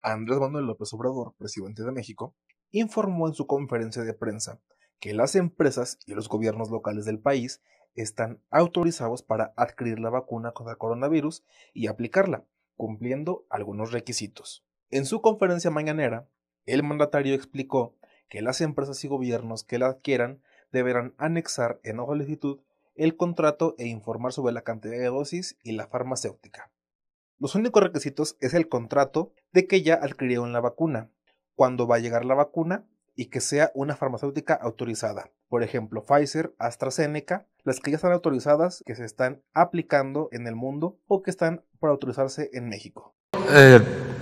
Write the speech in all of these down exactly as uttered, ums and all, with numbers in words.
Andrés Manuel López Obrador, presidente de México, informó en su conferencia de prensa que las empresas y los gobiernos locales del país están autorizados para adquirir la vacuna contra el coronavirus y aplicarla, cumpliendo algunos requisitos. En su conferencia mañanera, el mandatario explicó que las empresas y gobiernos que la adquieran deberán anexar en hoja de solicitud el contrato e informar sobre la cantidad de dosis y la farmacéutica. Los únicos requisitos es el contrato de que ya adquirieron la vacuna, cuándo va a llegar la vacuna y que sea una farmacéutica autorizada. Por ejemplo, Pfizer, AstraZeneca, las que ya están autorizadas, que se están aplicando en el mundo o que están por autorizarse en México. Eh,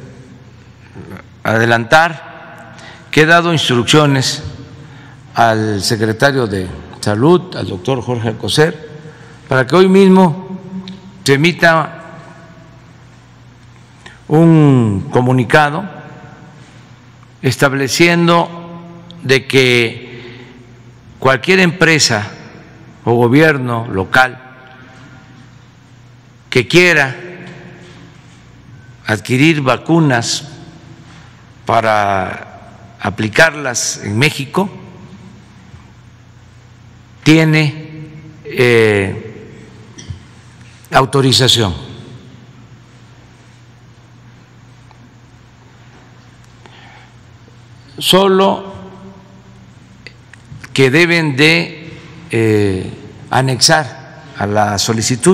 adelantar que he dado instrucciones al secretario de Salud, al doctor Jorge Alcocer, para que hoy mismo se emita un comunicado estableciendo de que cualquier empresa o gobierno local que quiera adquirir vacunas para aplicarlas en México tiene eh, autorización. Solo que deben de eh, anexar a la solicitud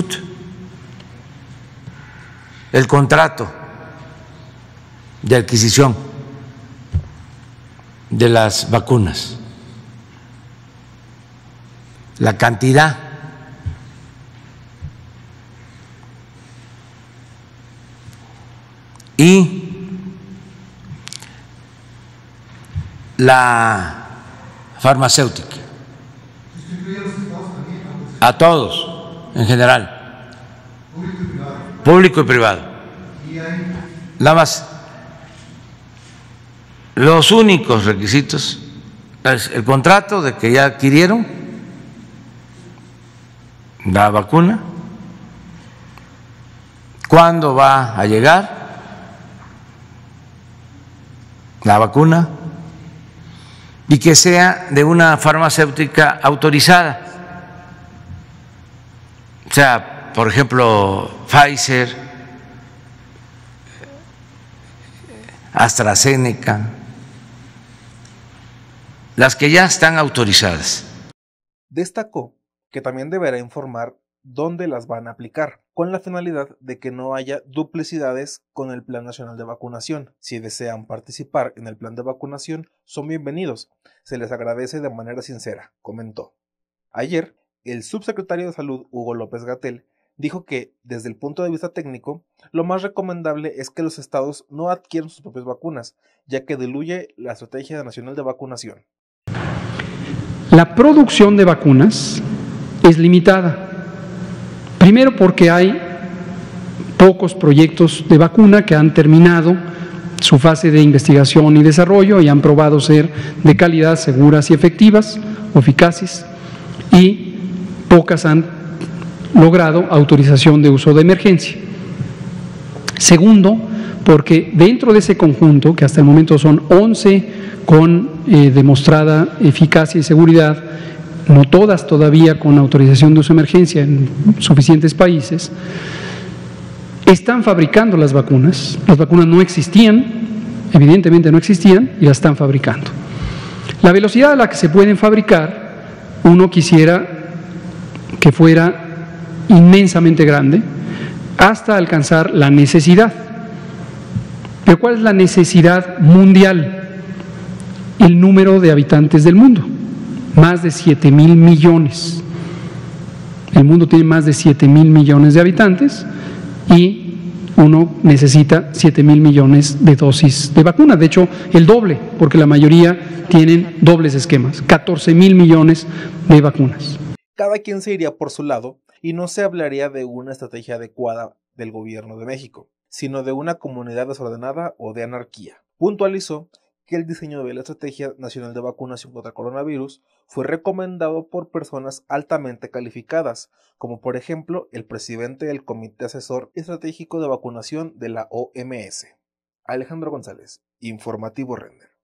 el contrato de adquisición de las vacunas, la cantidad y la farmacéutica, a todos en general, público y privado. Nada más, los únicos requisitos es el contrato de que ya adquirieron la vacuna, cuándo va a llegar la vacuna y que sea de una farmacéutica autorizada. O sea, por ejemplo, Pfizer, AstraZeneca, las que ya están autorizadas. Destacó que también deberá informar dónde las van a aplicar, con la finalidad de que no haya duplicidades con el Plan Nacional de Vacunación. Si desean participar en el plan de vacunación, son bienvenidos. Se les agradece de manera sincera, comentó. Ayer, el subsecretario de Salud, Hugo López-Gatell, dijo que, desde el punto de vista técnico, lo más recomendable es que los estados no adquieran sus propias vacunas, ya que diluye la estrategia nacional de vacunación. La producción de vacunas es limitada. Primero porque hay pocos proyectos de vacuna que han terminado su fase de investigación y desarrollo y han probado ser de calidad, seguras y efectivas o eficaces, y pocas han logrado autorización de uso de emergencia. Segundo, porque dentro de ese conjunto, que hasta el momento son once con eh, demostrada eficacia y seguridad, no todas todavía con autorización de uso de emergencia en suficientes países, están fabricando las vacunas. Las vacunas no existían, evidentemente no existían, y las están fabricando. La velocidad a la que se pueden fabricar, uno quisiera que fuera inmensamente grande, hasta alcanzar la necesidad. ¿Pero cuál es la necesidad mundial? El número de habitantes del mundo. Más de siete mil millones. El mundo tiene más de siete mil millones de habitantes y uno necesita siete mil millones de dosis de vacuna. De hecho, el doble, porque la mayoría tienen dobles esquemas, catorce mil millones de vacunas. Cada quien se iría por su lado y no se hablaría de una estrategia adecuada del gobierno de México, sino de una comunidad desordenada o de anarquía. Puntualizó que el diseño de la Estrategia Nacional de Vacunación contra el Coronavirus fue recomendado por personas altamente calificadas, como por ejemplo el presidente del Comité Asesor Estratégico de Vacunación de la O M S. Alejandro González, Informativo Render.